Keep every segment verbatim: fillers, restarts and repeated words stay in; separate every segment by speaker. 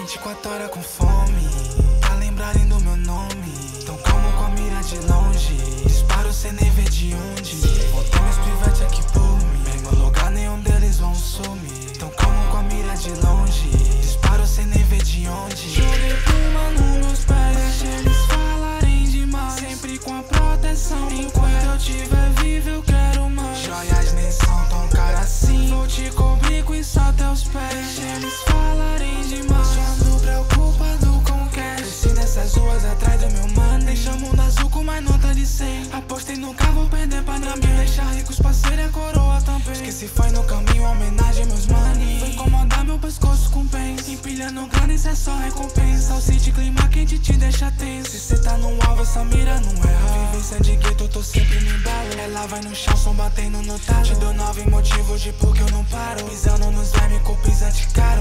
Speaker 1: vinte e quatro horas com fome, pra lembrarem do meu nome. Tão calmo com a mira de longe, disparo sem nem ver de onde. Botei meus pivetes aqui por mim, bem no lugar nenhum deles vão sumir. Tão calmo com a mira de longe, disparo sem nem ver de onde. Joguei puma nos meus pés, deixa eles falarem demais, sempre com a proteção. Enquanto eu tiver vivo eu quero mais. Joias nem são tão caras assim, vou te cobrir com isso até os pés. Deixa eles falarem demais, só ando preocupado com o cash. Desci nessas ruas atrás do meu mano, deixa o mundo azul com mais nota de cem. Apostei nunca vou perder pra na minha, deixar ricos parceiro é coroa também. Esqueci foi no caminho, homenagem meus manes. Vou incomodar meu pescoço com pens, empilhando grana, isso é só recompensa. O city clima quente te deixa tenso, se cê tá no alvo essa mira não erra. Vivência de gueto, eu tô sempre no embalo. Ela vai no chão, som batendo no talo. Te dou nove motivos de por que eu não paro, pisando nos vermes com pisante caro.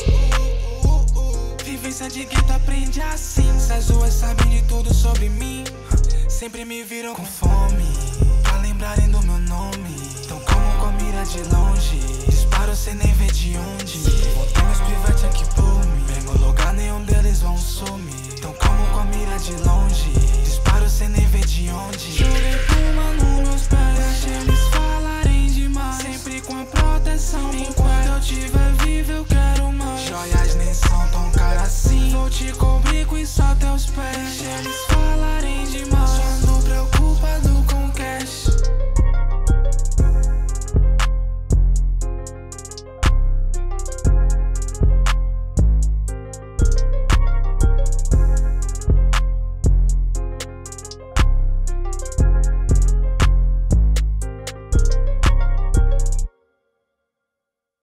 Speaker 1: Vivência de gueto aprende assim, essas ruas sabem de tudo sobre mim. Sempre me viram com fome, pra lembrarem do meu nome. Tão calmo com a mira de longe, disparo sem nem ver de onde. Botei meus pivetes aqui por mim, bem no lugar nenhum deles vão sumir. Tão calmo com a mira de longe, disparo sem nem ver de onde. Joguei puma nos meus pés, deixa eles falarem demais, sempre com a proteção. Enquanto eu tiver vivo eu quero mais. Joias nem são tão caras assim, vou te cobrir com isso até os pés. Deixa eles